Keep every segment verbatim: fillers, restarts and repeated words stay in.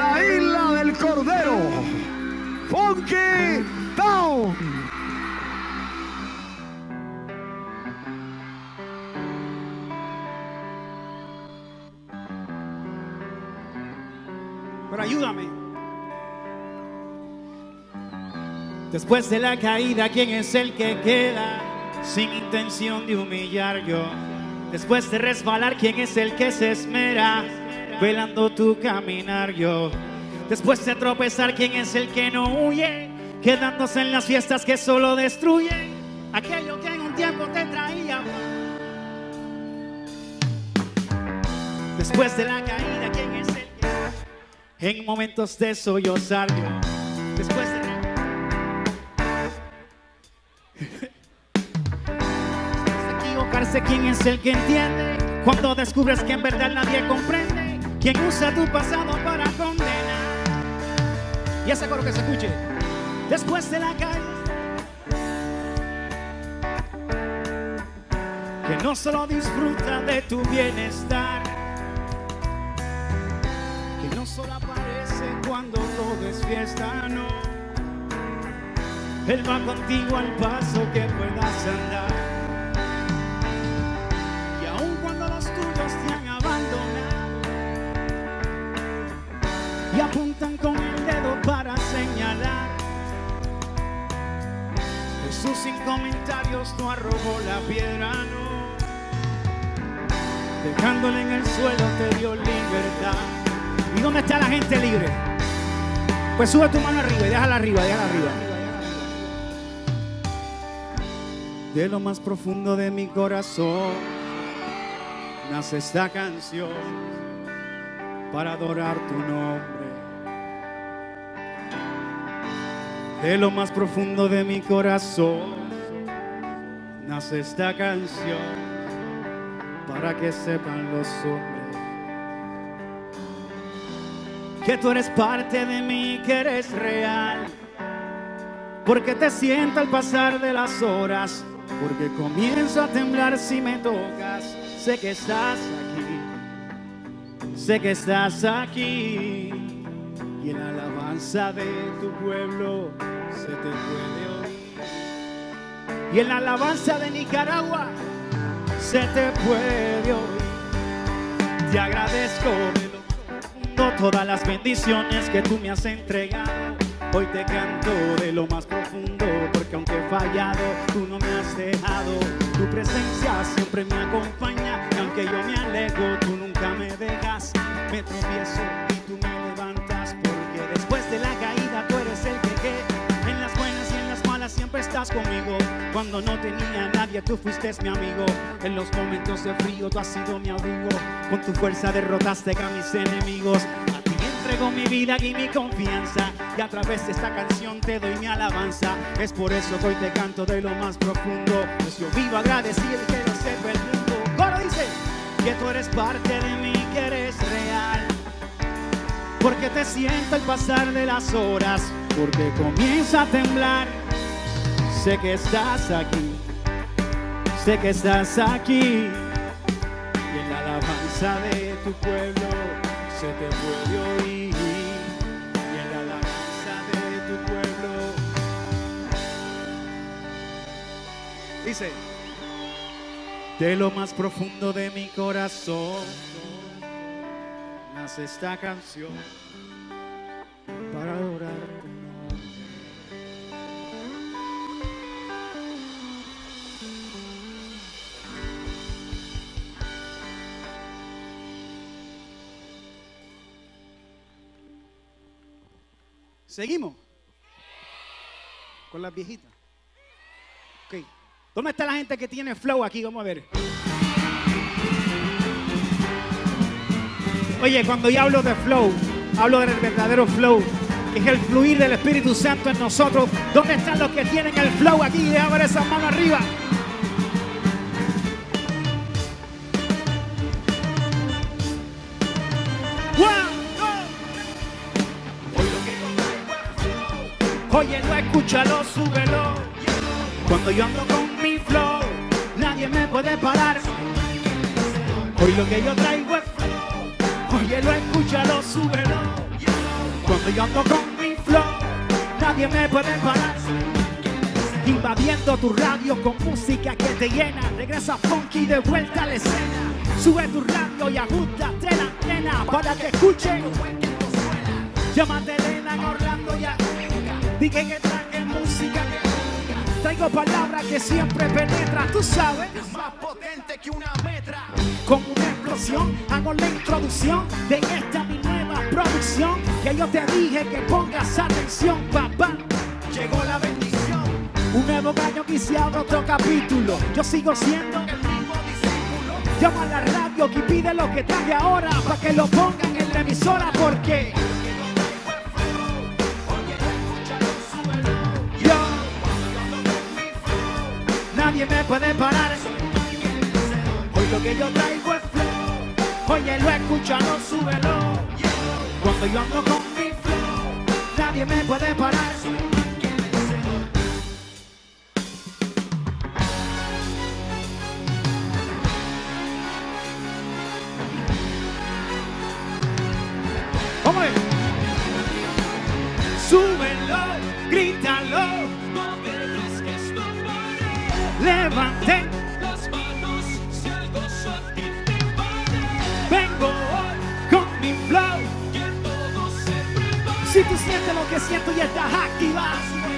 la isla del Cordero, Funky Town. Pero ayúdame. Después de la caída, ¿quién es el que queda? Sin intención de humillar yo. Después de resbalar, ¿quién es el que se esmera? Velando tu caminar yo. Después de tropezar, ¿quién es el que no huye? Quedándose en las fiestas que solo destruyen aquello que en un tiempo te traía. Después de la caída, ¿quién es el que en momentos de sollozar yo? Después de ¿quién es el que entiende? Cuando descubres que en verdad nadie comprende. ¿Quién usa tu pasado para condenar? Y ese coro que se escuche. Después de la caída, que no solo disfruta de tu bienestar, que no solo aparece cuando todo es fiesta, no. Él va contigo al paso que puedas andar. Y apuntan con el dedo para señalar. Jesús sin comentarios no arrojó la piedra, no. Dejándole en el suelo te dio libertad. ¿Y dónde está la gente libre? Pues sube tu mano arriba y déjala arriba, déjala arriba. De lo más profundo de mi corazón nace esta canción para adorar tu nombre. De lo más profundo de mi corazón nace esta canción para que sepan los hombres que tú eres parte de mí, que eres real, porque te siento al pasar de las horas, porque comienzo a temblar si me tocas. Sé que estás aquí, sé que estás aquí, y en la alabanza de tu pueblo se te puede oír, y en la alabanza de Nicaragua se te puede oír. Te agradezco de lo profundo todas las bendiciones que tú me has entregado. Hoy te canto de lo más profundo, porque aunque he fallado, tú no me has dejado. Tu presencia siempre me acompaña, y aunque yo me alejo, tú nunca me dejas. Me tropiezo y tú me levantas, porque después de la caída tú eres el que queda. En las buenas y en las malas siempre estás conmigo. Cuando no tenía a nadie, tú fuiste mi amigo. En los momentos de frío tú has sido mi abrigo. Con tu fuerza derrotaste a mis enemigos. A ti entrego mi vida y mi confianza, y a través de esta canción te doy mi alabanza. Es por eso que hoy te canto de lo más profundo, pues yo vivo agradecido y quiero ser el mundo. Coro dice que tú eres parte de mí, que eres real, porque te siento al pasar de las horas, porque comienza a temblar. Sé que estás aquí, sé que estás aquí, y en la alabanza de tu pueblo se te puede oír, y en la alabanza de tu pueblo. Dice, de lo más profundo de mi corazón nace esta canción para adorar tu nombre. Seguimos con las viejitas. Ok. ¿Dónde está la gente que tiene flow aquí? Vamos a ver. Oye, cuando yo hablo de flow, hablo del verdadero flow, que es el fluir del Espíritu Santo en nosotros. ¿Dónde están los que tienen el flow aquí? Déjame ver esas manos arriba. Óyelo, escúchalo, súbelo. Cuando yo ando con mi flow, nadie me puede parar. Hoy lo que yo traigo es flow. Óyelo, escúchalo, súbelo. Cuando yo ando con mi flow, nadie me puede parar. Invadiendo tu radio con música que te llena. Regresa funky de vuelta a la escena. Sube tu radio y ajustate la antena para que escuchen. Llámate Elena en Orlando ya. Dije que traje música. Traigo palabras que siempre penetran. Tú sabes, más potente que una metra. Con una explosión hago la introducción de esta mi nueva producción. Que yo te dije que pongas atención, papá. Llegó la bendición. Un nuevo año que se abre otro capítulo. Yo sigo siendo el mismo discípulo. Llama a la radio y pide lo que traje ahora para que lo pongan en la emisora porque yo, nadie me puede parar. Hoy lo que yo traigo es flow. Oye, lo escuchado, súbelo. Cuando yo ando con mi flow, nadie me puede parar. Súbelo, grítalo, no dejes que esto pare. Levanten las manos si el gozo a ti te invade. Vengo hoy con mi flow, que todo se prepare. Si tú sientes lo que siento y estás activa,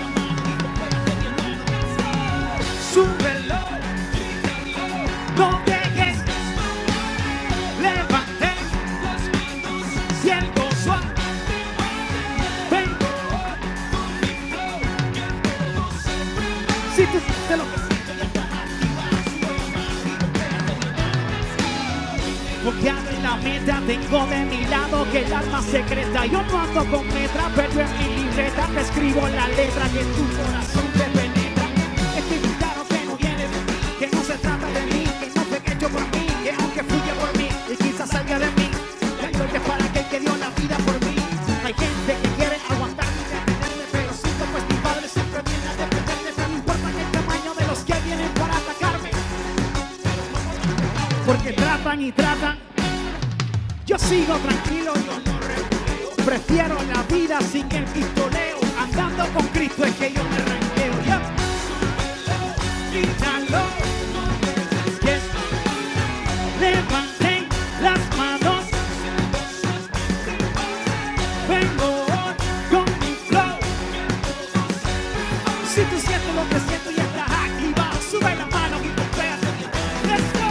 súbelo, grítalo, no dejes que esto pare. Levanten las manos si el gozo a ti. Si tú sientes lo que siento ya estás activa. Porque abre la meta, tengo de mi lado que el alma secreta. Yo no ando con metra, pero en mi libreta te escribo la letra que en tu corazón te penetra. Estoy claro que no viene de mí, que no se trata de mí, que no fue hecho por mí, que aunque fluya por mí y quizás salga de mí, la gloria es para aquel que dio la vida por mí. Hay gente que quiere aguantar y detenerme, pero siento pues mi padre siempre viene a defenderme. No importa el tamaño de los que vienen para atacarme, porque tratan y tratan. Yo sigo tranquilo, yo no repleo. Prefiero la vida sin el pistoleo. Andando con Cristo es que yo me ranqueo. Yeah. Grítalo, que levanten las manos. Vengo con mi flow. Si tú sientes lo que siento y estás activado, sube la mano y compléate. Let's go.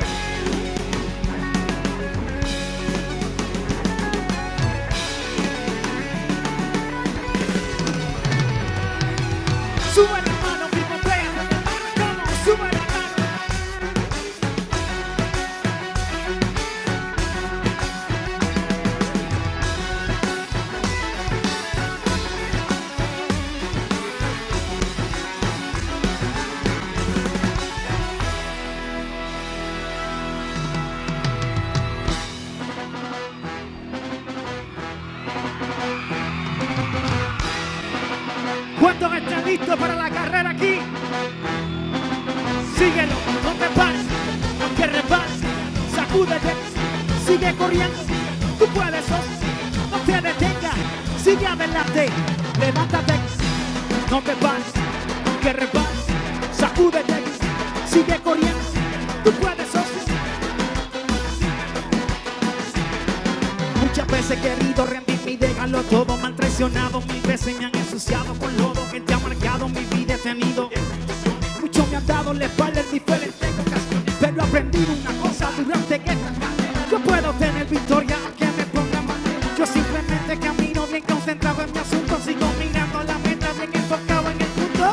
Sube la mano y compléate. Como sube la mano. ¿Cuántos están listos para la carrera aquí? Síguelo, no te pares, aunque repares, sacúdete, sigue corriendo, tú puedes, no te detengas, sigue adelante, levántate, no te pares, aunque repares, sacúdete, sigue corriendo, tú puedes, muchas veces he querido rendirme y dejarlo todo, me han traicionado, mil veces me han ensuciado con lodo, gente ha marcado mi vida, he tenido mucho me han dado la espalda en diferentes ocasiones, pero aprendí una cosa durante esta carrera. Yo puedo tener victoria aunque me ponga mal. Yo simplemente camino bien concentrado en mi asunto, sigo mirando la meta bien enfocado en el punto.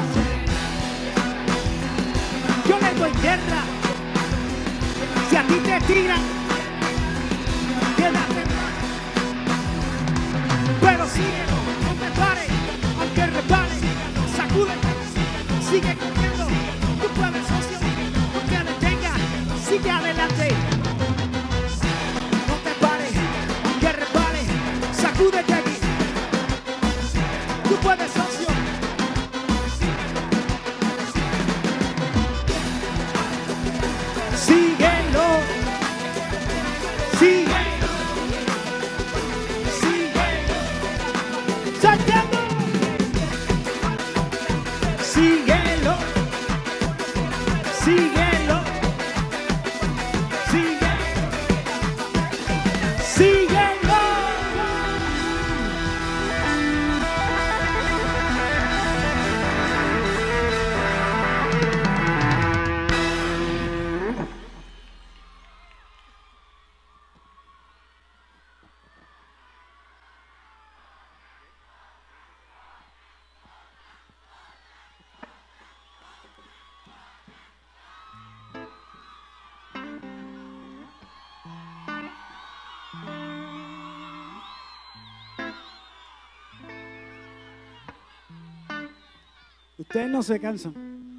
Yo le doy guerra. Si a ti te tiran, quédate. Pero síguelo, no te pares, aunque repares, sacúdete, sigue corriendo, tú puedes, socio, no te detengas, sigue adelante. No te pares, aunque repares, sacúdete aquí, tú puedes, socio. Síguelo, síguelo. Ustedes no se cansan.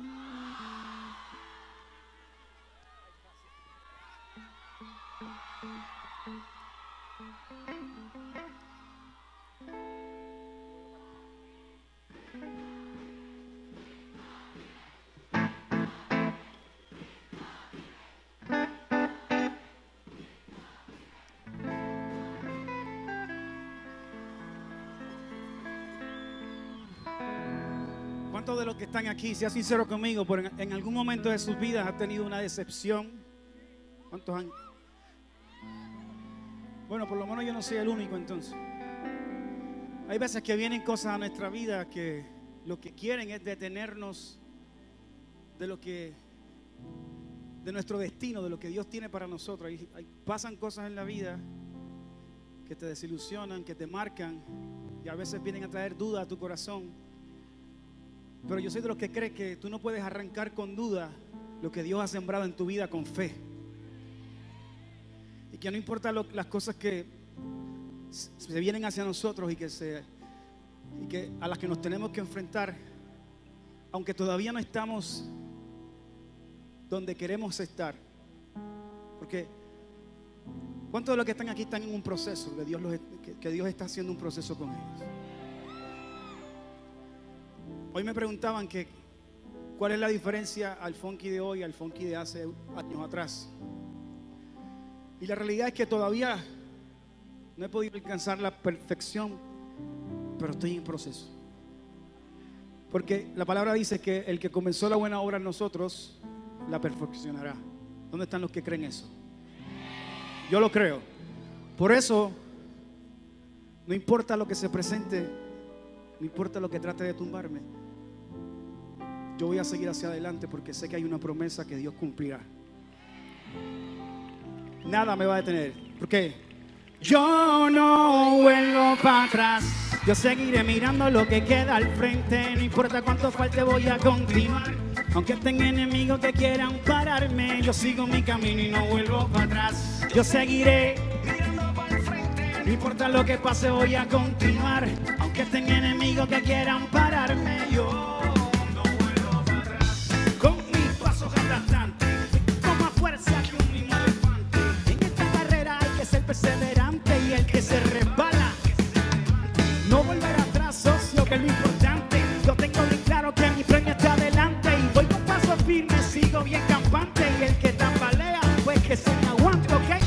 ¿Cuántos de los que están aquí, sea sincero conmigo, por en, en algún momento de sus vidas ha tenido una decepción? ¿Cuántos años? Bueno, por lo menos yo no soy el único entonces. Hay veces que vienen cosas a nuestra vida que lo que quieren es detenernos de lo que, de nuestro destino, de lo que Dios tiene para nosotros. Hay, hay, pasan cosas en la vida que te desilusionan, que te marcan y a veces vienen a traer duda a tu corazón. Pero yo soy de los que cree que tú no puedes arrancar con duda lo que Dios ha sembrado en tu vida con fe. Y que no importa lo, las cosas que se vienen hacia nosotros y que, se, y que a las que nos tenemos que enfrentar, aunque todavía no estamos donde queremos estar. Porque ¿cuántos de los que están aquí están en un proceso? Que Dios, los, que, que Dios está haciendo un proceso con ellos. Hoy me preguntaban que cuál es la diferencia al funky de hoy al funky de hace años atrás. Y la realidad es que todavía no he podido alcanzar la perfección, pero estoy en proceso. Porque la palabra dice que el que comenzó la buena obra en nosotros la perfeccionará. ¿Dónde están los que creen eso? Yo lo creo. Por eso, no importa lo que se presente, no importa lo que trate de tumbarme, yo voy a seguir hacia adelante porque sé que hay una promesa que Dios cumplirá. Nada me va a detener. ¿Por qué? Yo no vuelvo para atrás. Yo seguiré mirando lo que queda al frente. No importa cuánto falte, voy a continuar. Aunque tenga enemigos que quieran pararme, yo sigo mi camino y no vuelvo para atrás. Yo seguiré mirando para el frente. No importa lo que pase, voy a continuar. Aunque tenga enemigos que quieran pararme, yo perseverante y el que se resbala no volverá atrás, socio, que es lo importante. Yo tengo bien claro que mi premio está adelante y voy con paso firme, sigo bien campante. Y el que tambalea, pues que se me aguante, ¿ok?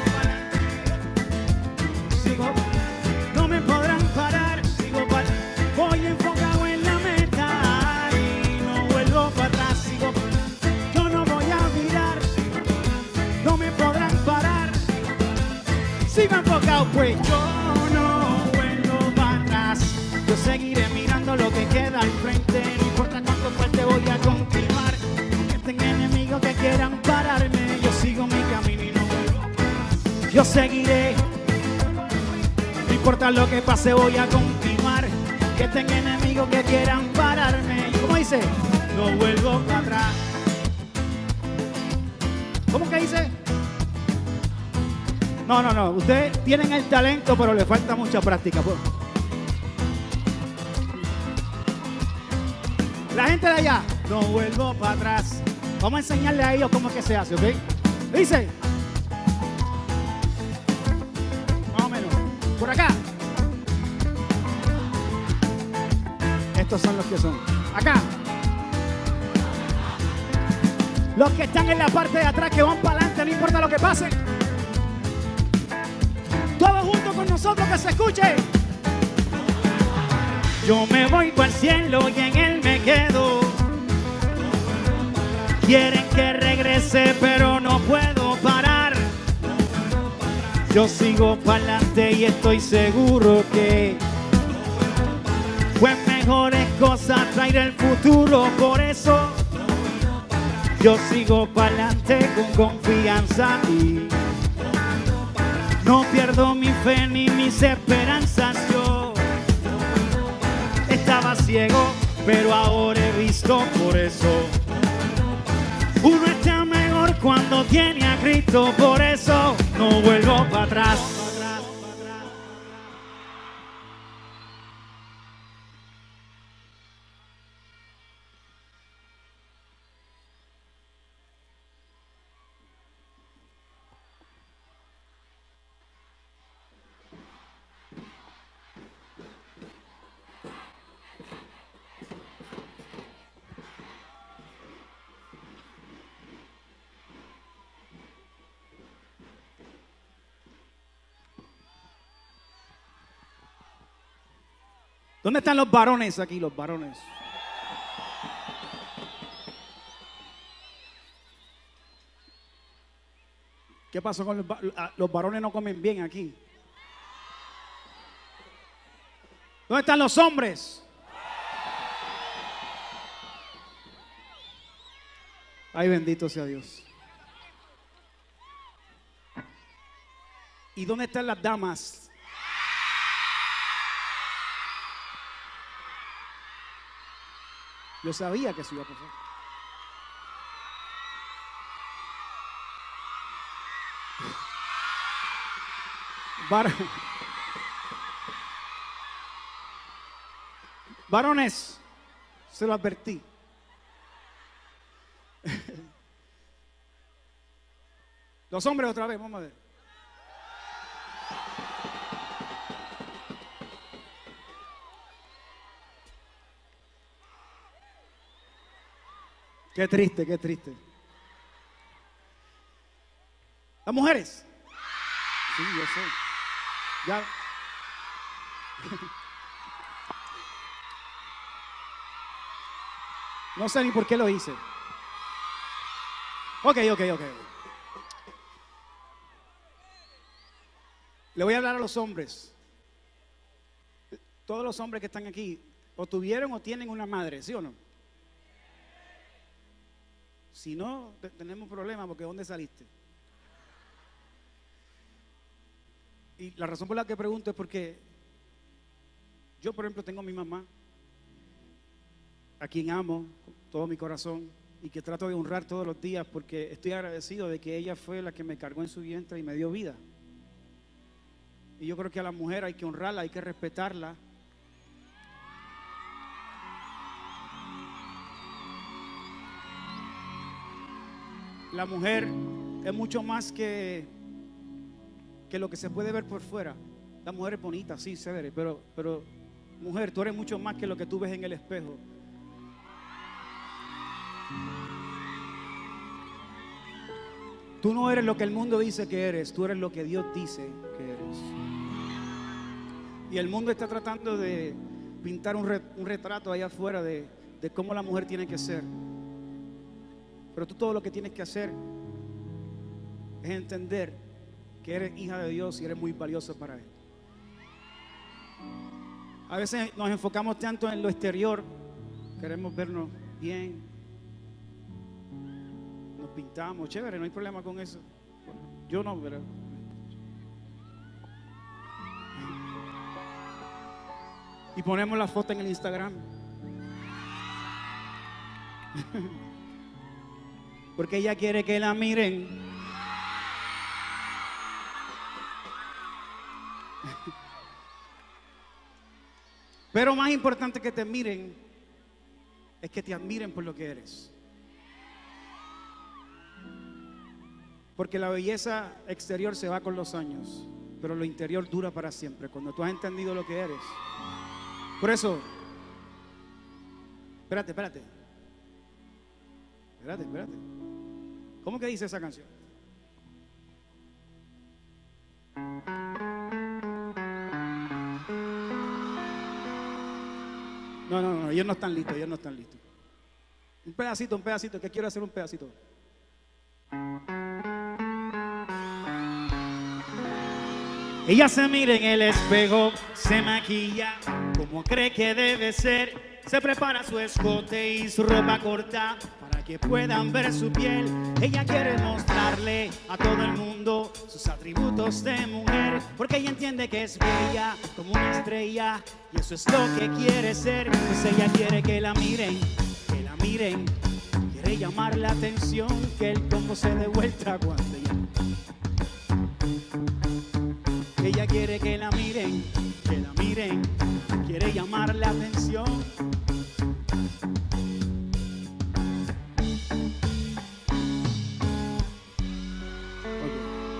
Sigo, no me podrán parar. Sigo para, voy enfocado en la meta y no vuelvo para atrás. Sigo, yo no voy a mirar, no me podrán parar. Sigo enfocado, pues yo no vuelvo para atrás. Yo seguiré mirando lo que queda al frente. No importa cuánto fuerte, voy a continuar. Aunque tenga enemigos que quieran pararme, yo sigo mi camino y no vuelvo para atrás. Yo seguiré. No importa lo que pase, voy a continuar. Aunque tenga enemigos que quieran pararme. ¿Cómo dice? No vuelvo para atrás. ¿Cómo que dice? No, no, no. Ustedes tienen el talento, pero le falta mucha práctica. Pues. La gente de allá, no vuelvo para atrás. Vamos a enseñarle a ellos cómo es que se hace, ¿ok? Dice. Más o menos. Por acá. Estos son los que son. Acá. Los que están en la parte de atrás, que van para adelante, no importa lo que pase. Todos juntos con nosotros, que se escuche. Yo me voy para el cielo y en él me quedo. Quieren que regrese, pero no puedo parar. Yo sigo para adelante y estoy seguro que pues mejores cosas traerá el futuro. Por eso yo sigo para adelante con confianza y no pierdo mi fe ni mis esperanzas. Yo estaba ciego, pero ahora he visto. Por eso uno está mejor cuando tiene a Cristo. Por eso no vuelvo para atrás. ¿Dónde están los varones aquí, los varones? ¿Qué pasó con los, los varones? No comen bien aquí. ¿Dónde están los hombres? Ay, bendito sea Dios. ¿Y dónde están las damas? Yo sabía que eso iba a pasar. Var Varones, se lo advertí. Los hombres otra vez, vamos a ver. Qué triste, qué triste. Las mujeres. Sí, yo sé. Ya. No sé ni por qué lo hice. Ok, ok, ok. Le voy a hablar a los hombres. Todos los hombres que están aquí, o tuvieron o tienen una madre, ¿sí o no? Si no, tenemos problemas porque ¿dónde saliste? Y la razón por la que pregunto es porque yo, por ejemplo, tengo a mi mamá, a quien amo con todo mi corazón y que trato de honrar todos los días porque estoy agradecido de que ella fue la que me cargó en su vientre y me dio vida. Y yo creo que a la mujer hay que honrarla, hay que respetarla. La mujer es mucho más que, que lo que se puede ver por fuera. La mujer es bonita, sí, severa, pero, pero mujer, tú eres mucho más que lo que tú ves en el espejo. Tú no eres lo que el mundo dice que eres, tú eres lo que Dios dice que eres. Y el mundo está tratando de pintar un, re, un retrato allá afuera de, de cómo la mujer tiene que ser. Pero tú todo lo que tienes que hacer es entender que eres hija de Dios y eres muy valiosa para Él. A veces nos enfocamos tanto en lo exterior, queremos vernos bien, nos pintamos, chévere, no hay problema con eso. Yo no, ¿verdad? Y ponemos la foto en el Instagram. Porque ella quiere que la miren. Pero más importante que te miren es que te admiren por lo que eres. Porque la belleza exterior se va con los años, pero lo interior dura para siempre, cuando tú has entendido lo que eres. Por eso, espérate, espérate. Espérate, espérate. ¿Cómo que dice esa canción? No, no, no, ellos no están listos, ellos no están listos. Un pedacito, un pedacito, que quiero hacer un pedacito. Ella se mira en el espejo, se maquilla como cree que debe ser, se prepara su escote y su ropa corta para que puedan ver su piel. Ella quiere mostrarle a todo el mundo sus atributos de mujer, porque ella entiende que es bella como una estrella y eso es lo que quiere ser. Pues ella quiere que la miren, que la miren, quiere llamar la atención, que el combo se dé vuelta cuando ella... Ella quiere que la miren, que la miren, quiere llamar la atención. Okay.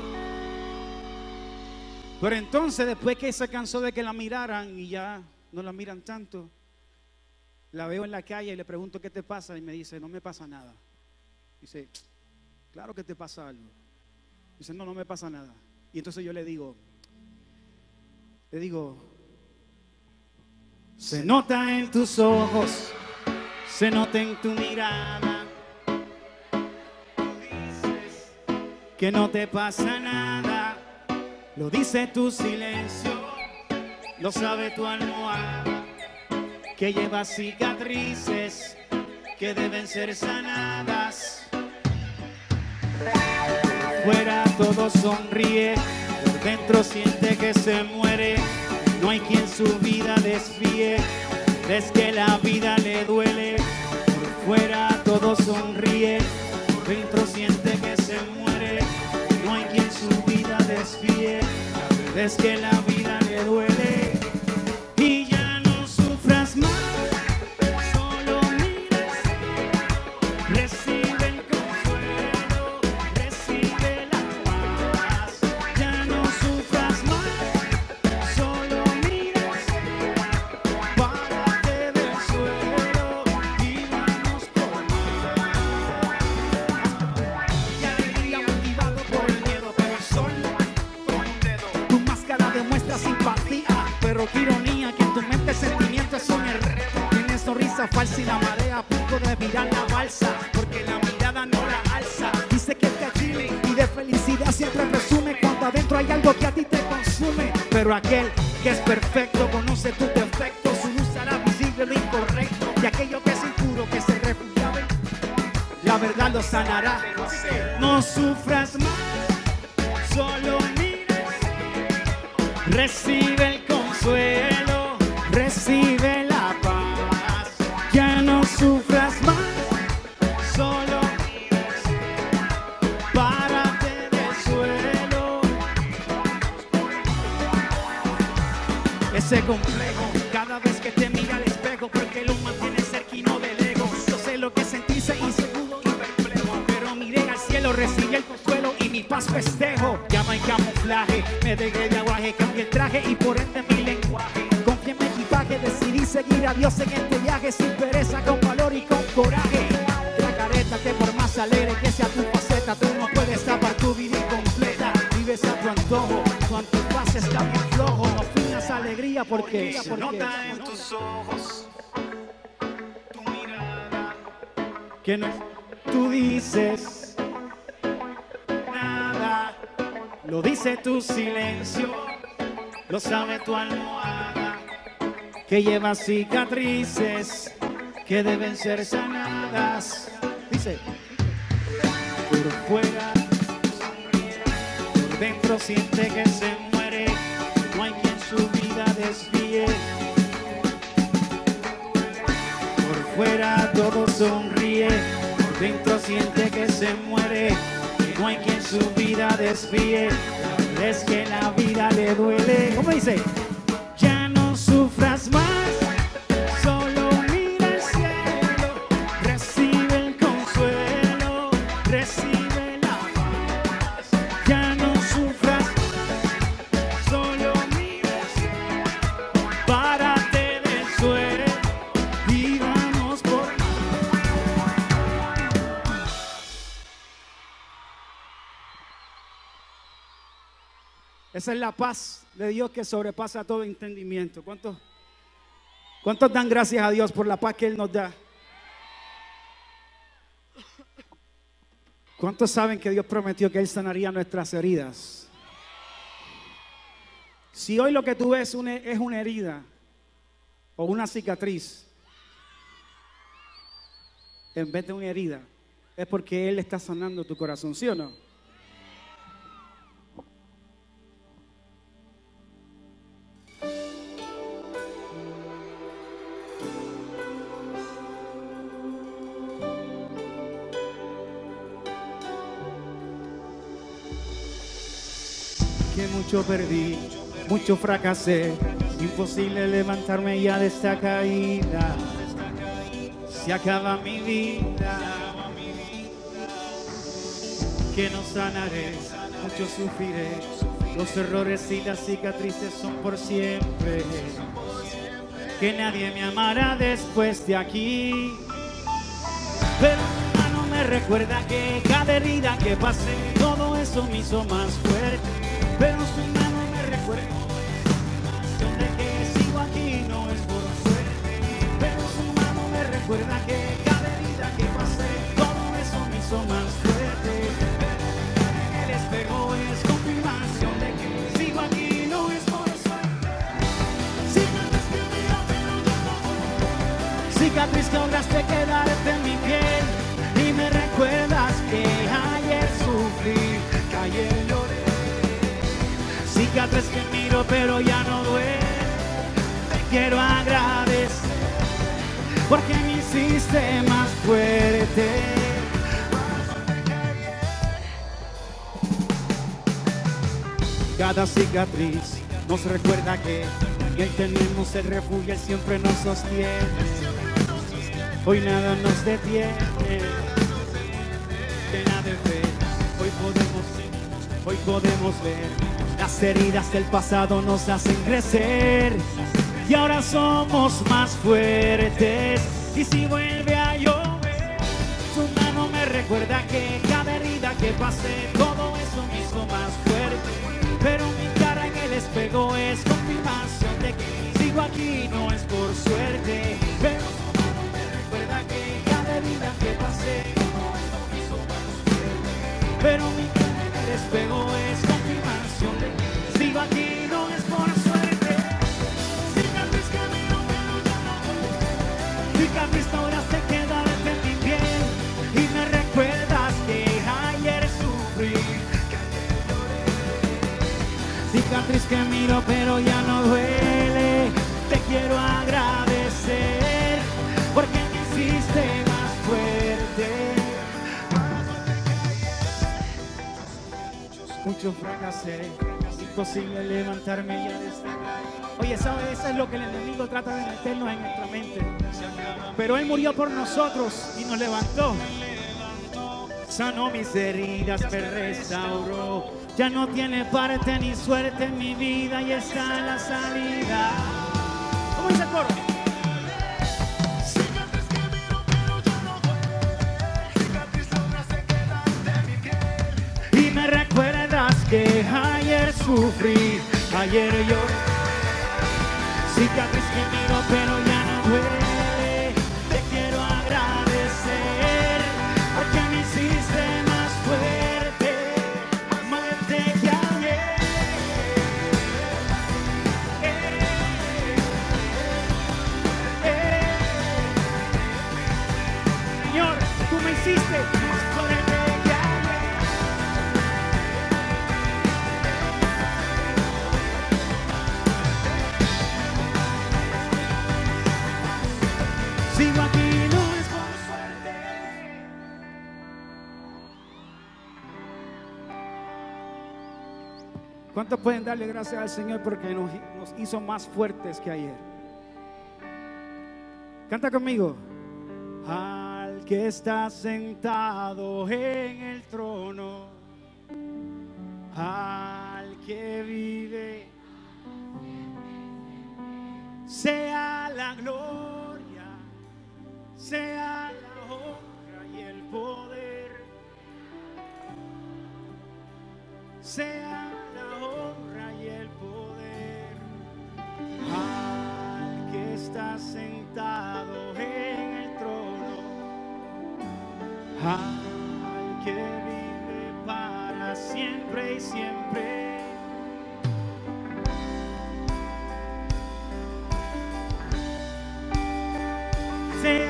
Pero entonces, después que se cansó de que la miraran y ya no la miran tanto, la veo en la calle y le pregunto qué te pasa y me dice, no me pasa nada. Dice, claro que te pasa algo. Dice, no, no me pasa nada. Y entonces yo le digo, Le digo, Se nota en tus ojos, se nota en tu mirada. Tú dices que no te pasa nada, lo dice tu silencio, lo sabe tu almohada, que lleva cicatrices que deben ser sanadas. Fuera todo sonríe, por dentro siente que se muere. No hay quien su vida desvíe, es que la vida le duele. Por fuera todo sonríe, por dentro siente que se muere. No hay quien su vida desvíe, es que la vida le duele. Y ya no sufras más, solo mira al cielo, recibe el consuelo, recibe la paz. Ya no sufras más, solo mira al cielo, párate del suelo y vamos por más. Y alegría motivado por el miedo, pero solo con un dedo. Tu máscara demuestra simpatía, pero qué ironía que en tu mente sentimientos son enredo. Tienes sonrisa falsa y la marea a punto de virar la balsa, porque la mirada no la alza. Dice que te chile y de felicidad siempre resume cuando adentro hay algo que a ti te consume. Pero aquel que es perfecto conoce tus defectos, su luz hará visible lo incorrecto, y aquello que es impuro que se refugiaba en la verdad lo sanará. No sufras más, solo mira al cielo, recibe el consuelo, recibe la paz. Ya no sufras más, solo mira al cielo, párate del suelo. Ese complejo cada vez que te mira al espejo, porque lo mantiene cerca y no del ego. Yo sé lo que sentirse inseguro y perplejo, pero miré al cielo, recibí el consuelo y mi paz festejo. Ya no hay camuflaje, me dejé de aguaje, cambié el traje y por ende mi lenguaje. Confié en mi equipaje, decidí seguir a Dios en este viaje, sin pereza, con valor y con coraje. La careta que por más alegre que sea tu faceta, tú no puedes tapar tu vida incompleta. Vives a tu antojo, tu antifaz está bien flojo. No finas alegría porque Se porque nota en tus ojos, tu mirada, que no tú dices nada, lo dice tu silencio, lo sabe tu almohada, que lleva cicatrices que deben ser sanadas. Dice, por fuera sonríe, por dentro siente que se muere. No hay quien su vida desvíe. Por fuera todo sonríe, por dentro siente que se muere. Y no hay quien su vida desvíe, es que la vida le duele. ¿Cómo dice? Ya no sufras más, solo mira al cielo, recibe el consuelo, recibe la paz. Ya no sufras, solo mira al cielo, párate del suelo y vamos por más. Esa es la paz de Dios que sobrepasa todo entendimiento. ¿Cuántos, cuántos dan gracias a Dios por la paz que Él nos da? ¿Cuántos saben que Dios prometió que Él sanaría nuestras heridas? Si hoy lo que tú ves una- es una herida o una cicatriz, en vez de una herida, es porque Él está sanando tu corazón, ¿sí o no? Que mucho perdí, mucho fracasé, imposible levantarme ya de esta caída. Se acaba mi vida, que no sanaré, mucho sufriré. Los errores y las cicatrices son por siempre. Que nadie me amará después de aquí. Pero su mano me recuerda que cada herida que pasé, todo eso me hizo más fuerte. Pero su mano me recuerda de que sigo aquí, no es por suerte. Cicatriz que miro pero ya no duele. Te quiero agradecer porque me hiciste más fuerte. Cada cicatriz nos recuerda que en Él tenemos el refugio, Él siempre nos sostiene. Hoy nada nos detiene, llena de fe. Hoy podemos, hoy podemos ver las heridas del pasado nos hacen crecer y ahora somos más fuertes. Y si vuelve a llover, su mano me recuerda que cada herida que pasé, todo eso me hizo más fuerte. Pero mi cara en el espejo es confirmación de que sigo aquí, no es por suerte. Pero su mano me recuerda que cada herida que pasé, todo eso me hizo más fuerte. Pero mi cara en el espejo es confirmación de que sigo aquí, no es por suerte. Cicatriz que miro pero ya no duele. Cicatriz ahora se queda desde mi piel y me recuerdas que ayer sufrí. Cicatriz que miro pero ya no duele. Te quiero agradecer porque me hiciste más fuerte. Mucho fracasé, imposible levantarme ya de este. Oye, ¿sabes? Eso es lo que el enemigo trata de meternos en nuestra mente. Pero Él murió por nosotros y nos levantó. Sanó mis heridas, me restauró. Ya no tiene parte ni suerte en mi vida y está en la salida. ¿Cómo dice el coro? Cicatriz que miro pero ya no duele. Cicatriz ahora se queda de mi piel. Y me recuerdas que ayer sufrí, ayer lloré. Cicatriz que miro pero ya no duele. Te quiero agradecer porque me hiciste más fuerte. Señor, tú me hiciste más fuerte que ayer. Sigo aquí, no es por suerte. ¿Cuántos pueden darle gracias al Señor porque nos, nos hizo más fuertes que ayer? Canta conmigo. Al que está sentado en el trono, al que vive, sea la gloria, sea la honra y el poder, sea la honra y el poder, al que está sentado en el trono, al que vive para siempre y siempre. Sea,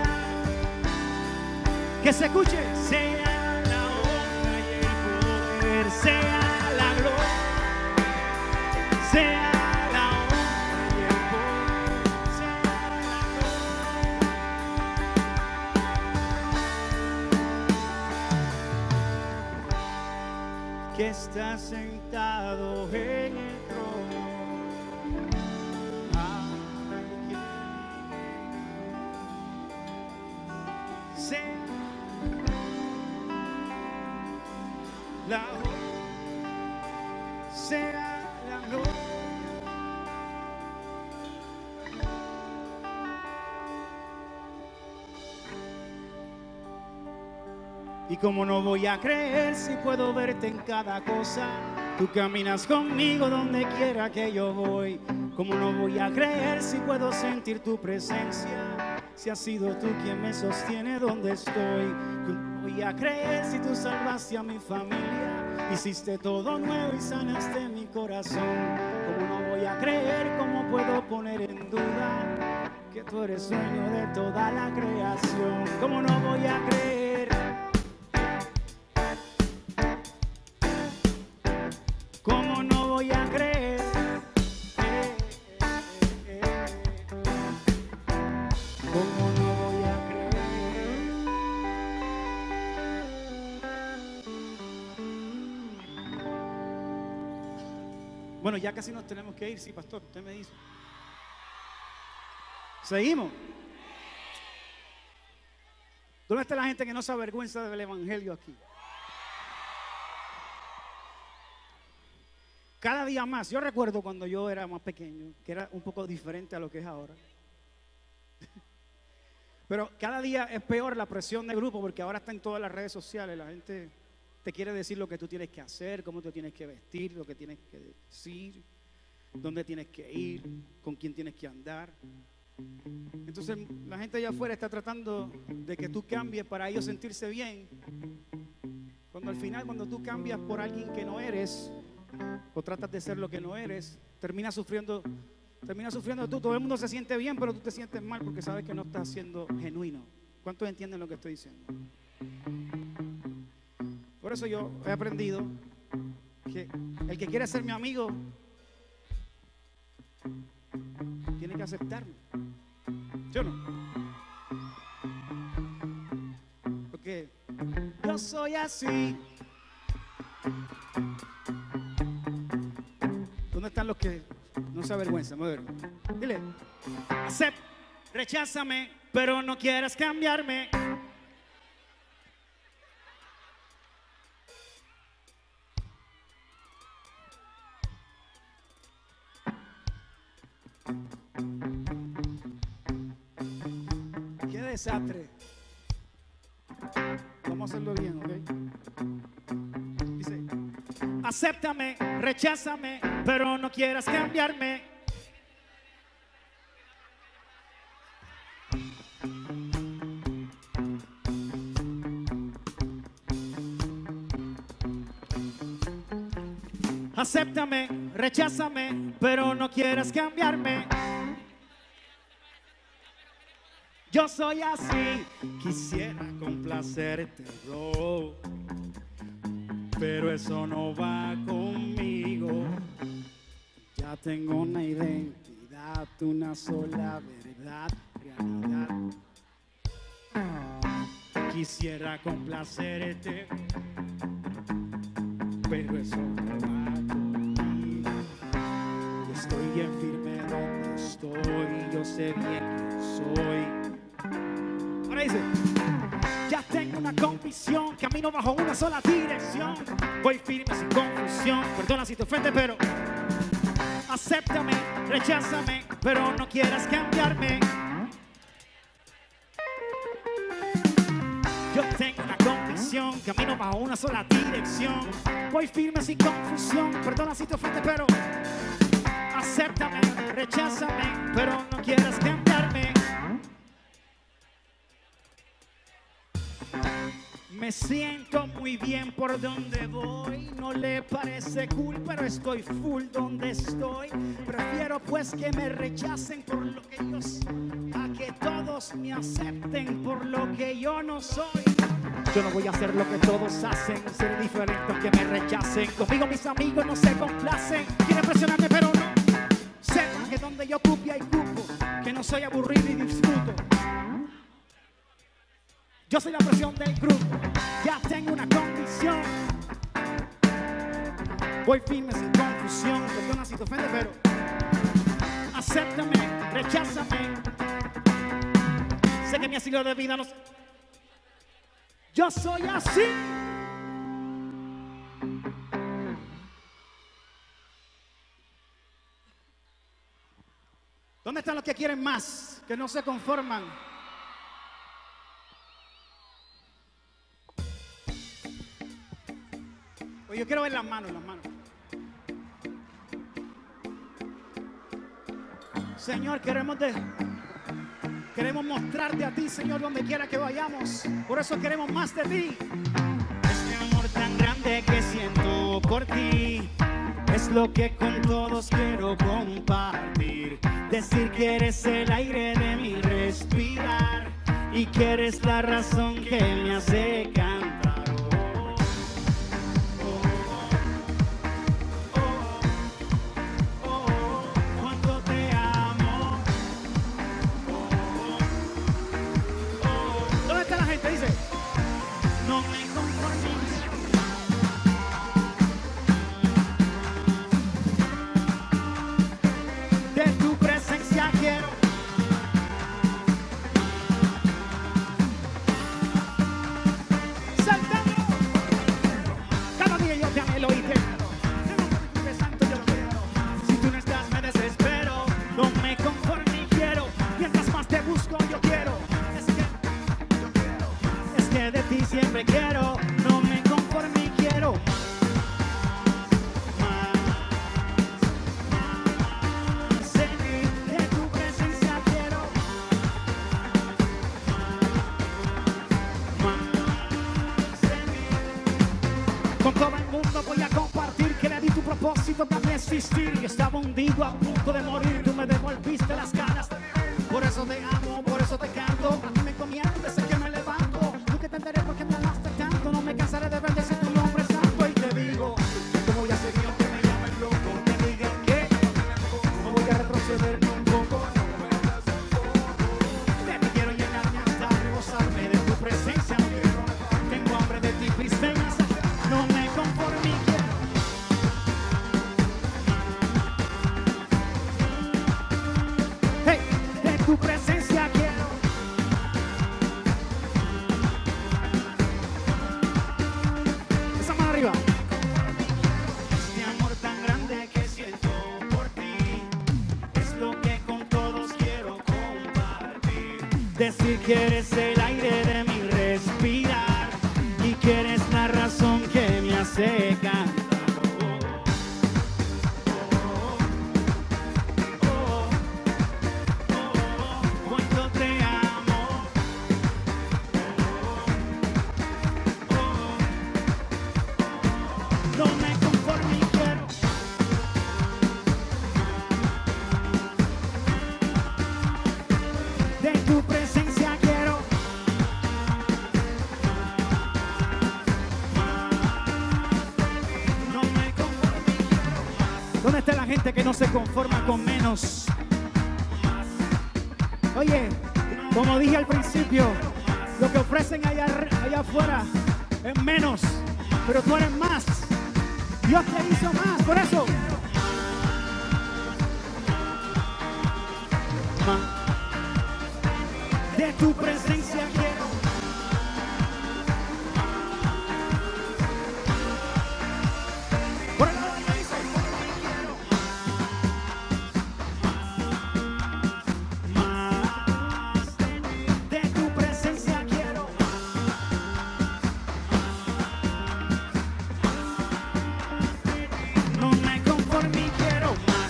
que se escuche, sea la honra y el poder, sea la gloria, sea la honra y el poder, sea la gloria, que está sentado en el trono. La sea la gloria. Y como no voy a creer si puedo verte en cada cosa, tú caminas conmigo donde quiera que yo voy. Como no voy a creer si puedo sentir tu presencia, si has sido tú quien me sostiene donde estoy. Voy a creer si tú salvaste a mi familia, hiciste todo nuevo y sanaste mi corazón. Como no voy a creer, ¿cómo puedo poner en duda que tú eres dueño de toda la creación? Como no voy a creer, como no voy a creer Bueno, ya casi nos tenemos que ir, sí, pastor, usted me dice. ¿Seguimos? ¿Dónde está la gente que no se avergüenza del evangelio aquí? Cada día más, yo recuerdo cuando yo era más pequeño, que era un poco diferente a lo que es ahora. Pero cada día es peor la presión de grupo, porque ahora está en todas las redes sociales. La gente te quiere decir lo que tú tienes que hacer, cómo te tienes que vestir, lo que tienes que decir, dónde tienes que ir, con quién tienes que andar. Entonces la gente allá afuera está tratando de que tú cambies para ellos sentirse bien, cuando al final, cuando tú cambias por alguien que no eres, o tratas de ser lo que no eres, terminas sufriendo terminas sufriendo tú. Todo el mundo se siente bien, pero tú te sientes mal porque sabes que no estás siendo genuino. ¿Cuántos entienden lo que estoy diciendo? Por eso yo he aprendido que el que quiere ser mi amigo tiene que aceptarme. ¿Sí o no? Porque yo soy así. ¿Dónde están los que no se avergüenzan? A ver, dile: acept, recházame, pero no quieras cambiarme. Qué desastre. Vamos a hacerlo bien, ¿ok? Dice: acéptame, recházame, pero no quieras cambiarme. Acéptame, recházame, pero no quieras cambiarme. Yo soy así, quisiera complacerte, bro, pero eso no va conmigo. Ya tengo una identidad, una sola verdad, realidad. Quisiera complacerte, pero eso no va conmigo. Estoy bien firme donde estoy, yo sé bien quién soy. Ahora dice: ya tengo una convicción, camino bajo una sola dirección. Voy firme sin confusión, perdona si te ofende, pero acéptame, recházame, pero no quieras cambiarme. Yo tengo una convicción, camino bajo una sola dirección. Voy firme sin confusión, perdona si te ofende, pero acéptame, recházame, pero no quieras cambiarme. Me siento muy bien por donde voy, no le parece cool, pero estoy full donde estoy. Prefiero pues que me rechacen por lo que yo soy, a que todos me acepten por lo que yo no soy. Yo no voy a hacer lo que todos hacen, ser diferente aunque me rechacen. Conmigo mis amigos no se complacen, quieren presionarme pero no. Sepan que donde yo cupo hay cupo, que no soy aburrido y disfruto. Yo soy la presión del grupo, ya tengo una convicción. Voy firme sin confusión, perdona si te ofende, pero acéptame, recházame. Sé que mi estilo de vida no sé. Yo soy así. ¿Dónde están los que quieren más, que no se conforman? Yo quiero ver las manos, las manos. Señor, queremos, de, queremos mostrarte a ti, Señor, donde quiera que vayamos. Por eso queremos más de ti. Este amor tan grande que siento por ti es lo que con todos quiero compartir. Decir que eres el aire de mi respirar y que eres la razón que me hace cantar. propósito para mí existir y estaba hundido a punto de morir. Tú me devolviste las ganas. Por eso te amo, por eso te canto. A mí me comienza desde que me levanto. Nunca te enteré porque me amaste tanto. No me cansaré de bendecir tu nombre santo. Y te digo, no voy a seguir aunque me llamen loco. Te digan que no voy a retroceder ni un poco. Te quiero llenarme hasta rebosarme de tu presencia. Tengo hambre de ti, princesa. No me conformo y quiero. Hey, de tu presencia quiero. Esa mano arriba. Este amor tan grande que siento por ti es lo que con todos quiero compartir. Decir que eres el aire de mi respirar y que eres la razón que me hace cantar. Cuánto te amo. No me conformo y quiero. De tu presencia quiero. No me conformo y quiero. ¿Dónde está la gente que no se conforma con menos? Oye, como dije al principio, lo que ofrecen allá, allá afuera es menos, pero tú eres más. Dios te hizo más, por eso. De tu presencia quiero. Por el lado de ahí soy más. De tu presencia quiero. No me conformo y quiero más.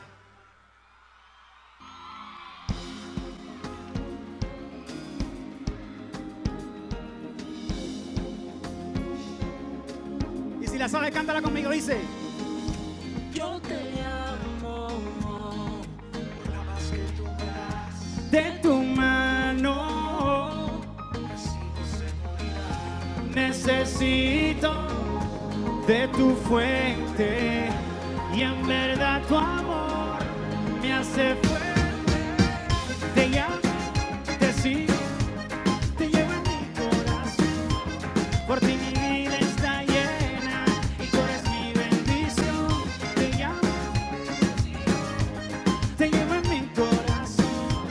Y si la sabes, cántala conmigo, dice. Yo te amo. Por la paz que tú me das, De tu mano así no se morirá. necesito de tu fuente y en verdad tu amor me hace fuerte. Te llamo, te sigo, te llevo en mi corazón. Por ti mi vida está llena y tú eres mi bendición. Te llamo, te llevo en mi corazón.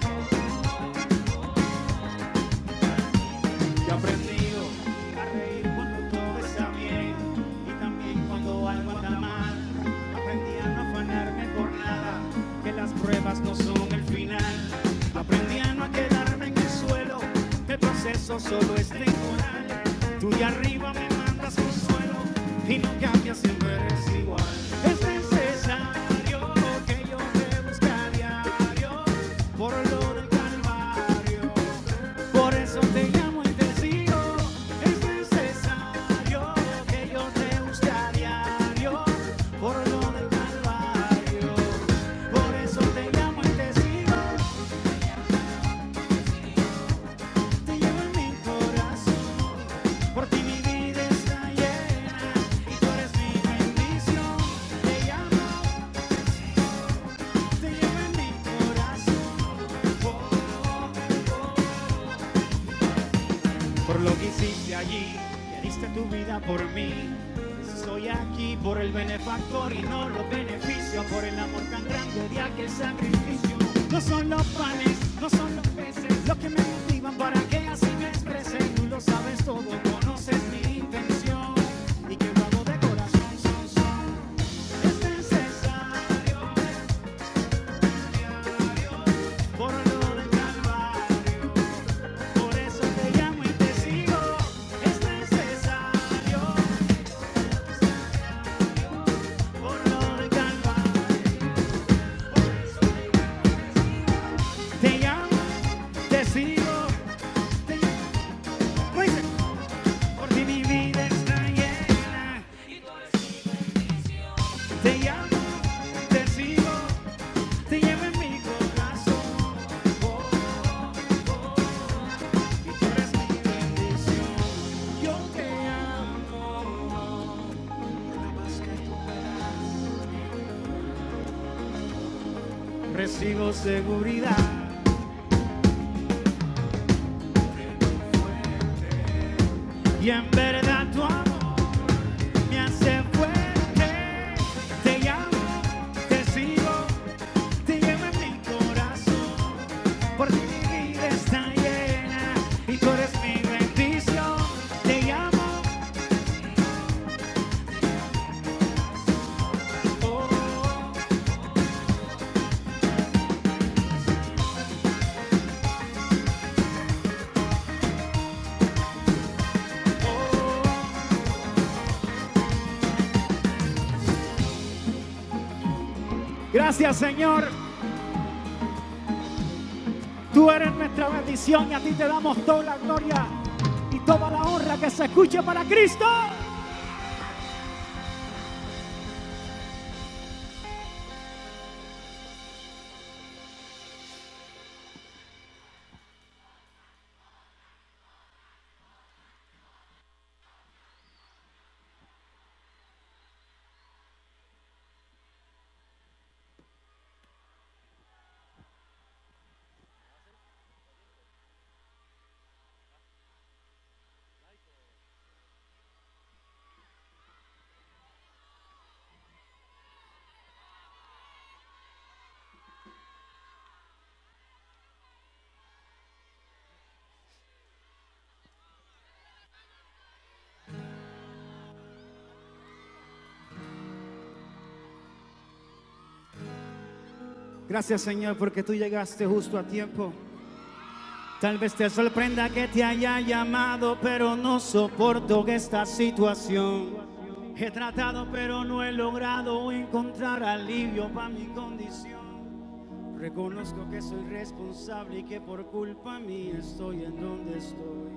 Yo he aprendido a reír cuando todo está bien y también cuando algo anda mal. Aprendí a no afanarme por nada, que las pruebas no son el final. Aprendí a no quedarme en el suelo, el proceso solo es temporal. Tú de arriba me mandas consuelo y no cambias, siempre eres igual. Es necesario que yo te busque a diario por lo del Calvario. Por eso te llamo y te sigo. Es necesario que yo te busque a diario por lo del Calvario. Por eso te llamo y te sigo. Te llevo en mi corazón. Por ti mi vida está llena y tú eres mi bendición. Te llamo, te llevo en mi corazón. Oh, oh, oh. Por lo que hiciste allí, que diste tu vida por mí. Estoy aquí por el benefactor y no los beneficios, por el amor tan grande de aquel sacrificio. No son los panes, no son los peces, los que me motivan para que así me exprese. Tú lo sabes todo, conoces mi intención y que lo hago de corazón, son, son. Es necesario, diario, por lo del Calvario. Por eso te llamo y te sigo. Es necesario, por lo del Calvario. Por eso te llamo, te sigo. Te llamo, te sigo. Te llamo, te llamo, te sigo, te llevo en mi corazón. Oh, oh, oh, y tú eres mi bendición. Yo te amo, nada más que tú verás. recibo seguridad. Y en verdad tu amor me hace fuerte. Te llamo, te sigo, te llevo en mi corazón. Por ti mi vida está llena y tú eres mi bendición. Te llamo. Oh, gracias, Señor. Tú eres nuestra bendición y a ti te damos toda la gloria y toda la honra. Que se escuche para Cristo. Gracias, Señor, porque tú llegaste justo a tiempo. Tal vez te sorprenda que te haya llamado, pero no soporto esta situación. He tratado, pero no he logrado encontrar alivio para mi condición. Reconozco que soy responsable y que por culpa mía estoy en donde estoy.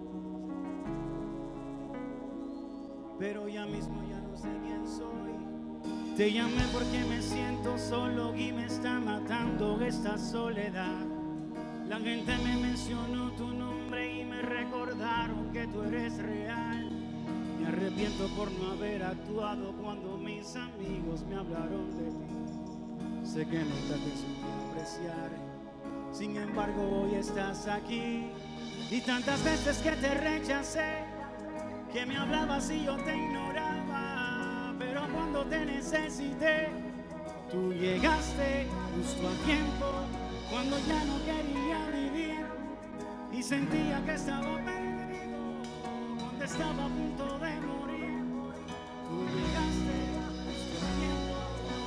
Pero ya mismo ya no sé quién soy. Te llamé porque me siento solo y me está matando esta soledad. La gente me mencionó tu nombre y me recordaron que tú eres real. Me arrepiento por no haber actuado cuando mis amigos me hablaron de ti. Sé que no te supe apreciar, sin embargo hoy estás aquí. Y tantas veces que te rechacé, que me hablabas y yo te ignoraba, pero cuando te necesité, tú llegaste justo a tiempo, cuando ya no quería vivir y sentía que estaba perdido, cuando estaba a punto de morir, tú llegaste justo a tiempo.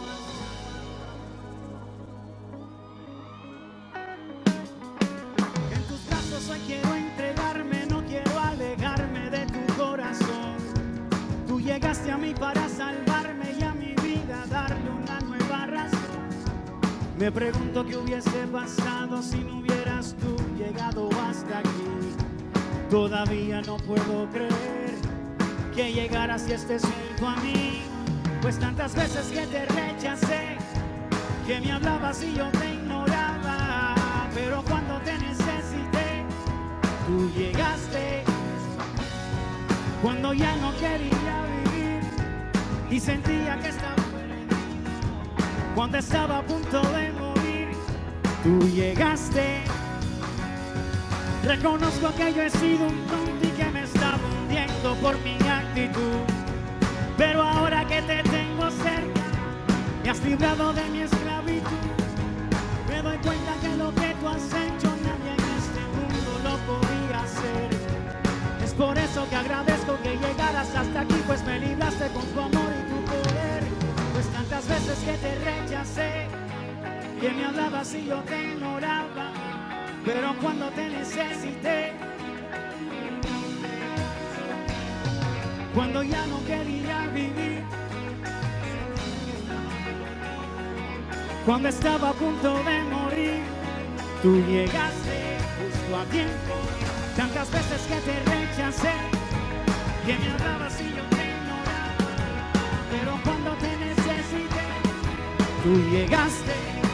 En tus brazos hoy quiero entregarme, no quiero alejarme de tu corazón. Tú llegaste a mí para salvarme y a mi vida darle una nueva razón. Me pregunto qué hubiese pasado si no hubieras tú llegado hasta aquí. Todavía no puedo creer que llegaras y estés junto a mí, pues tantas veces que te rechacé, que me hablabas y yo te ignoraba, pero cuando te necesité, tú llegaste, cuando ya no quería vivir y sentía que estaba perdido, cuando estaba a punto de morir, tú llegaste. Reconozco que yo he sido un tonto y que me estaba hundiendo por mi actitud, pero ahora que te tengo cerca, me has librado de mi esclavitud. Me doy cuenta que lo que tú has hecho nadie en este mundo lo podía hacer. Es por eso que agradezco que llegaras hasta aquí, pues me libraste con tu amor y tu poder. Pues tantas veces que te rechacé, que me hablabas y yo te ignoraba, pero cuando te necesité, cuando ya no quería vivir, cuando estaba a punto de morir, tú llegaste justo a tiempo. Tantas veces que te rechacé, que me hablabas y yo te ignoraba, pero cuando te necesité, Tú llegaste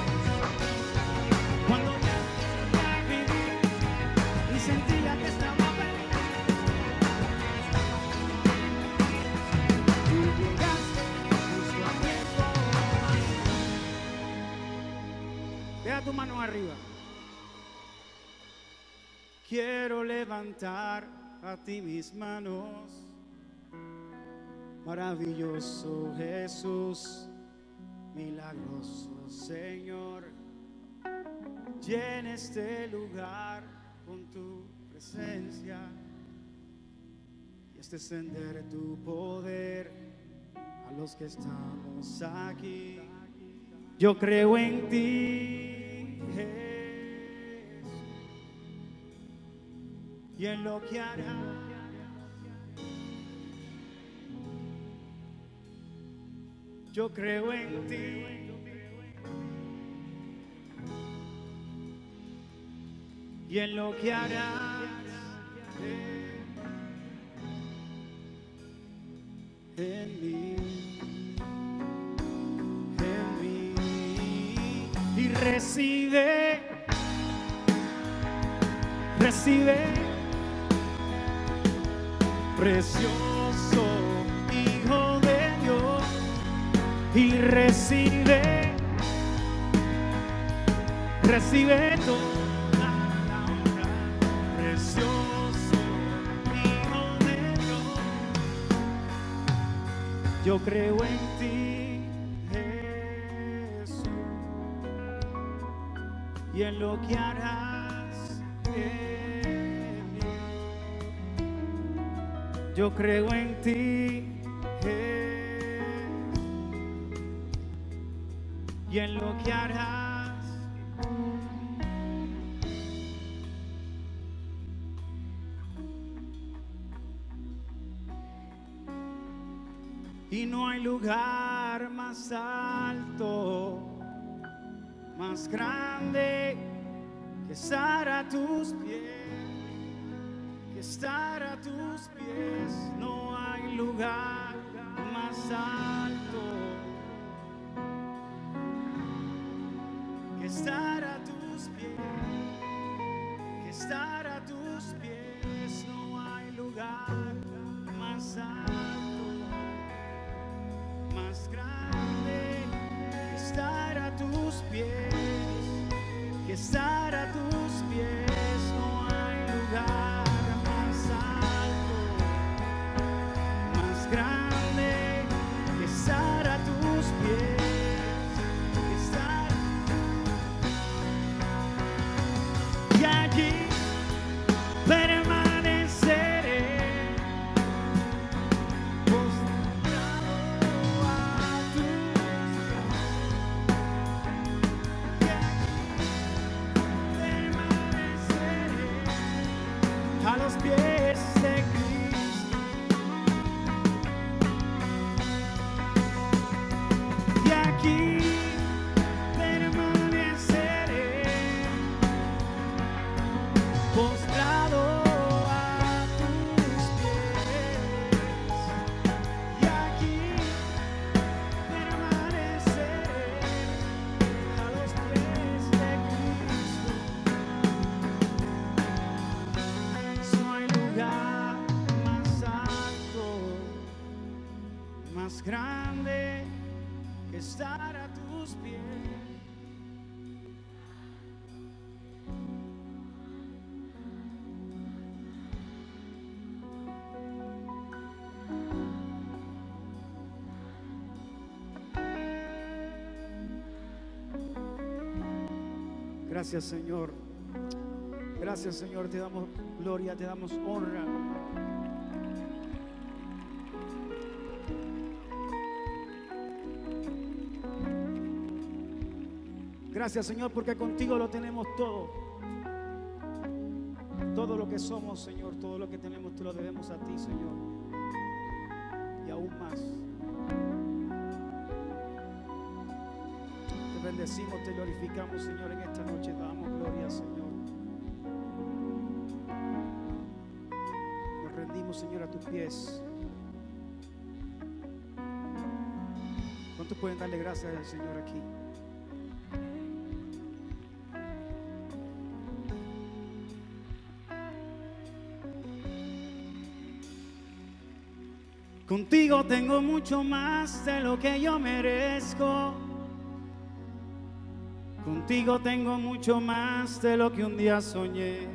cuando ya quería vivir y sentía que estaba perdido. Tú llegaste justo a tiempo. Deja tu mano arriba. Quiero levantar a ti mis manos, maravilloso Jesús, milagroso Señor. Llena este lugar con tu presencia y este extender tu poder a los que estamos aquí. Yo creo en ti, Jesús, y en lo que harás. Yo creo en ti y en lo que harás en mí, en mí, y recibe, recibe, precioso Hijo de Dios, y recibe, recibe toda la honra, precioso Hijo de Dios. Yo creo en ti, Jesús, y en lo que harás en mí. Yo creo en ti, Jesús, y en lo que harás. Y no hay lugar más alto, más grande que estar a tus pies, que estar a tus pies. No hay lugar más alto que estar a tus pies, que estar a tus pies. No hay lugar más alto, más grande que estar a tus pies, que estar a tus pies. No hay lugar más alto, más grande que estar a tus pies, que estar. Y allí permaneceré postrado a tus pies. Y allí permaneceré a los pies de Cristo. Y aquí permaneceré postrado a tus pies. Y aquí permaneceré a los pies de Cristo. No hay lugar más alto, más grande que estar a tus pies. Gracias, Señor. Gracias, Señor. Te damos gloria, te damos honra. Gracias, Señor, porque contigo lo tenemos todo. Todo lo que somos, Señor, todo lo que tenemos, te lo debemos a ti, Señor. Y aún más. Te bendecimos, te glorificamos, Señor, en esta noche. Te damos gloria, Señor. Nos rendimos, Señor, a tus pies. ¿Cuántos pueden darle gracias al Señor aquí? Contigo tengo mucho más de lo que yo merezco. Contigo tengo mucho más de lo que un día soñé.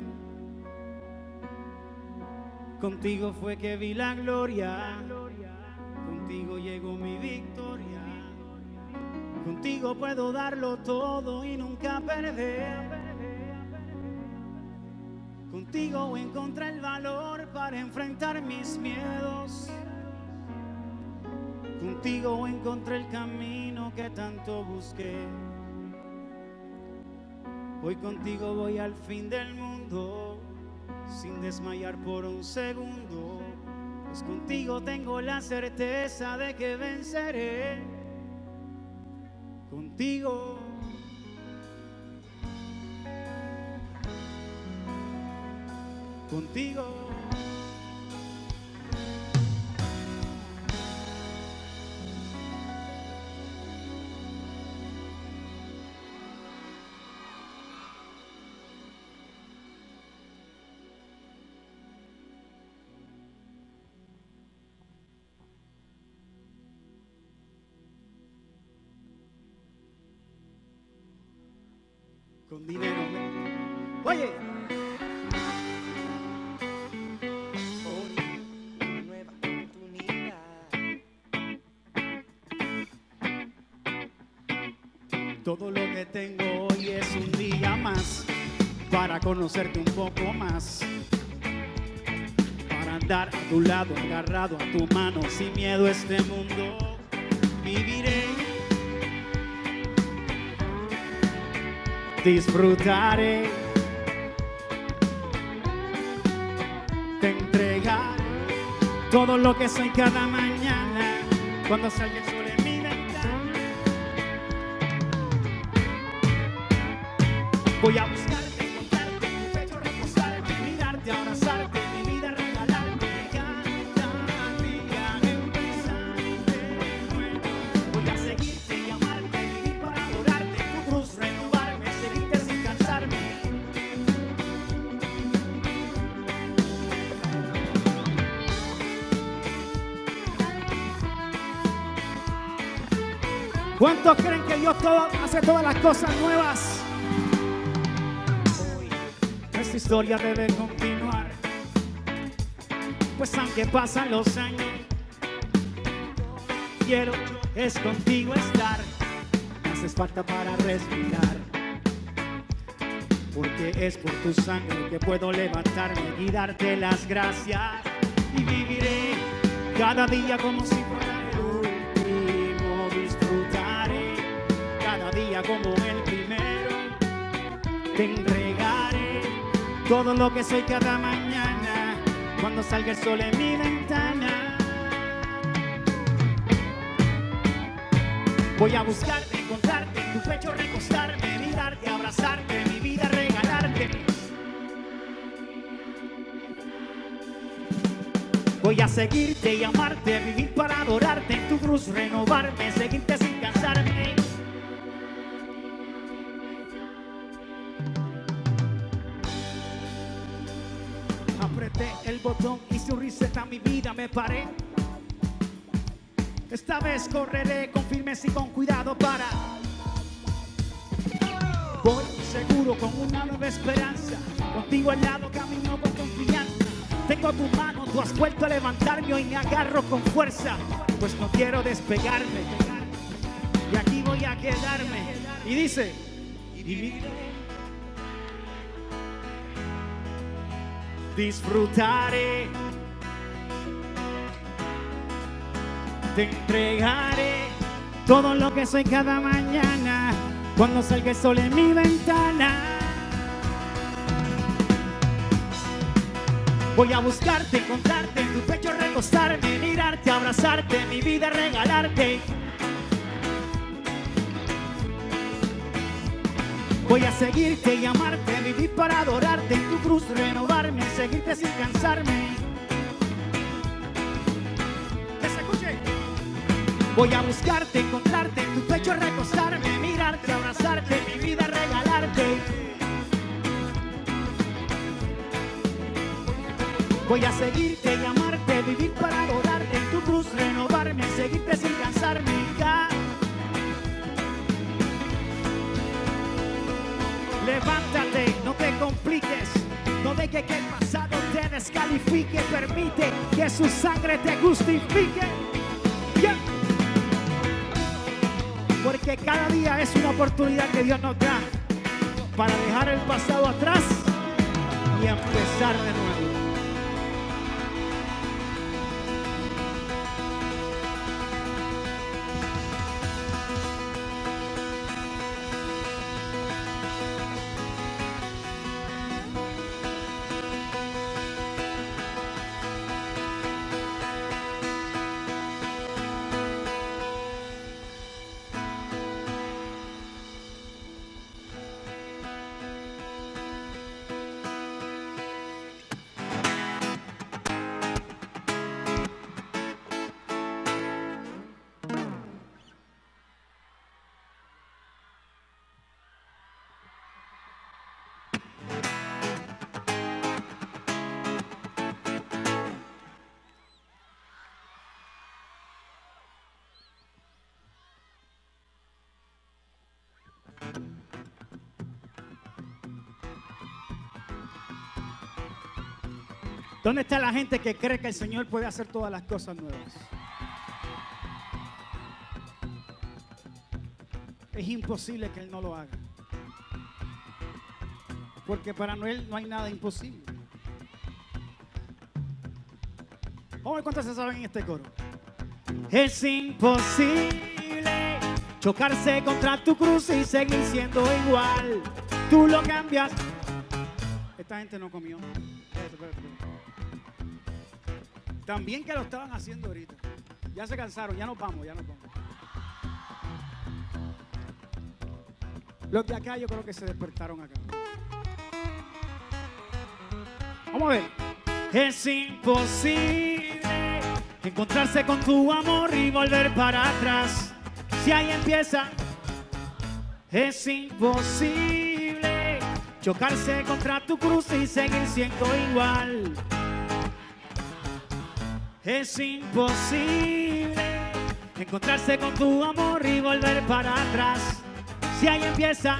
Contigo fue que vi la gloria. Contigo llegó mi victoria. Contigo puedo darlo todo y nunca perder. Contigo encontré el valor para enfrentar mis miedos. Contigo encontré el camino que tanto busqué. Hoy contigo voy al fin del mundo, sin desmayar por un segundo. Pues contigo tengo la certeza de que venceré. Contigo. Contigo. Con dinero, ¿no? Oye. Hoy, una nueva oportunidad. Todo lo que tengo hoy es un día más para conocerte un poco más, para andar a tu lado, agarrado a tu mano, sin miedo a este mundo viviré. Disfrutaré, te entregaré todo lo que soy cada mañana cuando salga el sol en mi ventana. Voy a buscarte, encontrarte, en tu pecho reposarte, mirarte, abrazarte, mi vida regalarte, cada día empezar de nuevo. Voy a seguirte y amarte, vivir para adorarte, en tu cruz renovarme, seguirte sin cansarme. ¿Cuántos creen que Dios todo, hace todas las cosas nuevas? Esta historia debe continuar, pues aunque pasan los años, quiero es contigo estar. Me haces falta para respirar, porque es por tu sangre que puedo levantarme y darte las gracias. Y viviré cada día como si fuera el último. Disfrutaré cada día como el primero. Te entregaré todo lo que soy cada mañana cuando salga el sol en mi ventana. Voy a buscarte, encontrarte, en tu pecho recostarme, mirarte, abrazarte, mi vida regalarte. Voy a seguirte y amarte, vivir para adorarte, en tu cruz renovarme, seguirte sin cansarme. Apreté el botón, hice un reset a mi vida, me paré. Esta vez correré con firmeza y con cuidado para. Voy seguro con una nueva esperanza, contigo al lado camino con confianza. Tengo tu mano, tú has vuelto a levantarme, hoy me agarro con fuerza, pues no quiero despegarme. Y aquí voy a quedarme. Y dice, y viviré. Disfrutaré, te entregaré todo lo que soy cada mañana cuando salga el sol en mi ventana. Voy a buscarte, encontrarte, en tu pecho recostarme, mirarte, abrazarte, mi vida regalarte. Voy a seguirte y amarte, vivir para adorarte, en tu cruz renovarme, seguirte sin cansarme. Que se escuche. Voy a buscarte, encontrarte, en tu pecho recostarme, mirarte, abrazarte, mi vida regalarte. Voy a seguirte y amarte, vivir para adorarte, en tu cruz Levántate, no te compliques, no dejes que el pasado te descalifique, permite que su sangre te justifique. Yeah. Porque cada día es una oportunidad que Dios nos da para dejar el pasado atrás y empezar de nuevo. ¿Dónde está la gente que cree que el Señor puede hacer todas las cosas nuevas? Es imposible que Él no lo haga. Porque para Él no hay nada imposible. Vamos a ver cuántos se saben en este coro. Es imposible chocarse contra tu cruz y seguir siendo igual. Tú lo cambias. Esta gente no comió. Espérate, espérate, espérate. También que lo estaban haciendo ahorita. Ya se cansaron, ya nos vamos, ya nos vamos. Los de acá yo creo que se despertaron acá. Vamos a ver. Es imposible encontrarse con tu amor y volver para atrás. Si ahí empieza. Es imposible chocarse contra tu cruz y seguir siendo igual. Es imposible encontrarse con tu amor y volver para atrás. Si ahí empieza.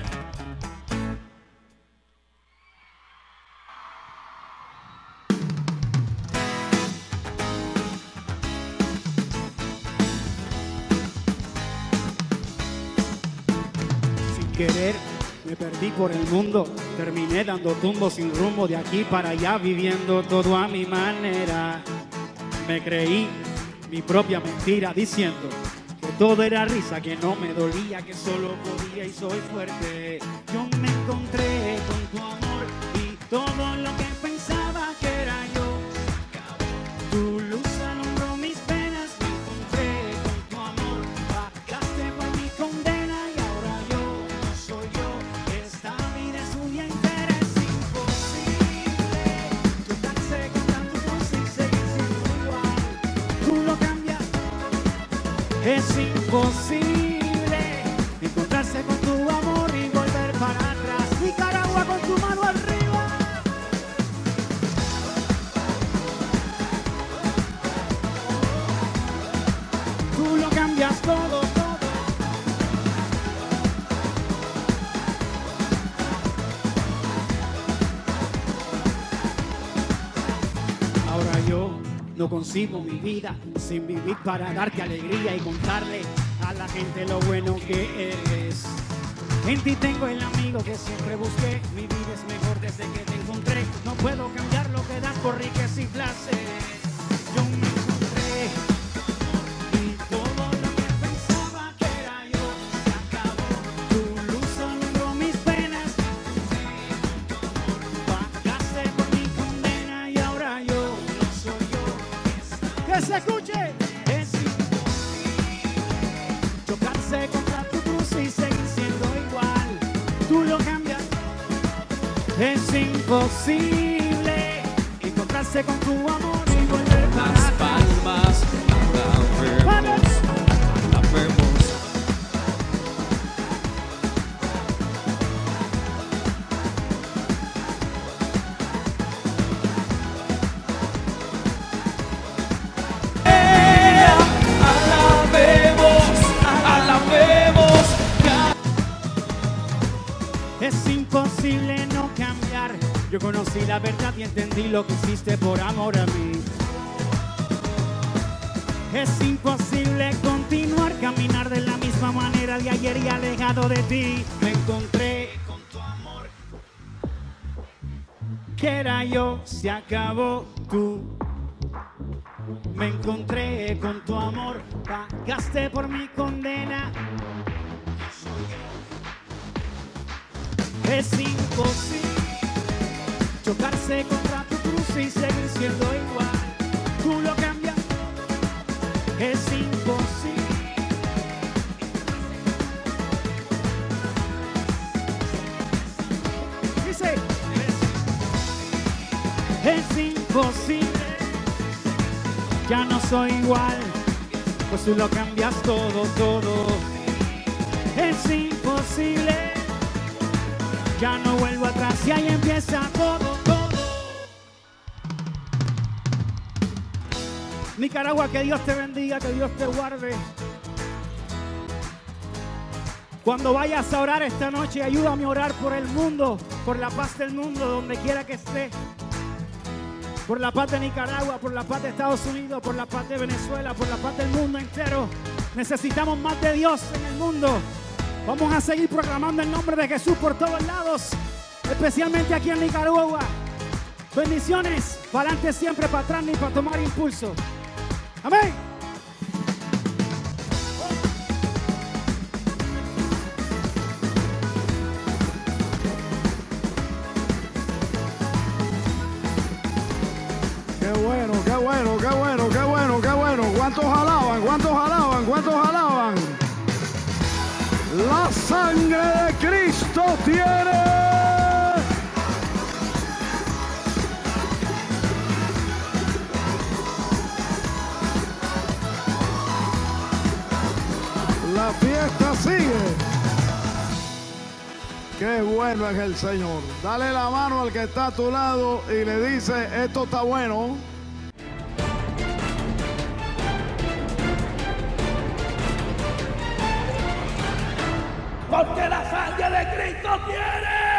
Sin querer me perdí por el mundo, terminé dando tumbos sin rumbo de aquí para allá, viviendo todo a mi manera. Me creí mi propia mentira diciendo que todo era risa, que no me dolía, que solo podía y soy fuerte. Yo me encontré con tu amor y todo lo que pensaba que era yo. Tu luz alumbró mis penas, me encontré con tu amor. Pagaste por mi condena y ahora yo no soy yo. Esta vida es suya entera, es imposible chocarse contra tu cruz y seguir siendo igual. Tú lo cambias. Es imposible encontrarse con tu amor y volver para atrás. Nicaragua con tu mano arriba. Tú lo cambias todo, todo. Ahora yo no consigo mi vida sin vivir para darte alegría y contarle a la gente lo bueno que eres. En ti tengo el amigo que siempre busqué. Mi vida es mejor desde que te encontré. No puedo cambiar lo que das por riquezas y placeres. Yo me encontré y todo lo que pensaba que era yo se acabó. Tu luz alumbró mis penas. Pagaste por mi condena y ahora yo no soy yo. ¡Que se escuche! Es imposible chocarse contra tu cruz y seguir siendo igual. Tú lo cambias. Es imposible encontrarse con tu amor y volver para Las atrás. palmas alabemos, alabemos. Es imposible imposible no cambiar. Yo conocí la verdad y entendí lo que hiciste por amor a mí. Es imposible continuar, caminar de la misma manera de ayer y alejado de ti. Me encontré con tu amor. Que era yo, se acabó tú. Me encontré con tu amor, pagaste por mi condena. Es imposible chocarse contra tu cruz y seguir siendo igual. Tú lo cambias. Es imposible. Dice, es, es imposible. Ya no soy igual, pues tú lo cambias todo, todo. Es imposible. Ya no vuelvo atrás y ahí empieza todo, todo. Nicaragua, que Dios te bendiga, que Dios te guarde. Cuando vayas a orar esta noche, ayúdame a orar por el mundo, por la paz del mundo, donde quiera que esté. Por la paz de Nicaragua, por la paz de Estados Unidos, por la paz de Venezuela, por la paz del mundo entero. Necesitamos más de Dios en el mundo. Vamos a seguir proclamando el nombre de Jesús por todos lados, especialmente aquí en Nicaragua. Bendiciones, para adelante siempre, para atrás ni para tomar impulso. Amén. Qué bueno, qué bueno, qué bueno, qué bueno, qué bueno. ¿Cuántos alaban? ¿Cuántos alaban? ¿Cuántos alaban? La sangre de Cristo tiene. La fiesta sigue. Qué bueno es el Señor. Dale la mano al que está a tu lado y le dice, esto está bueno. Porque la sangre de Cristo tiene.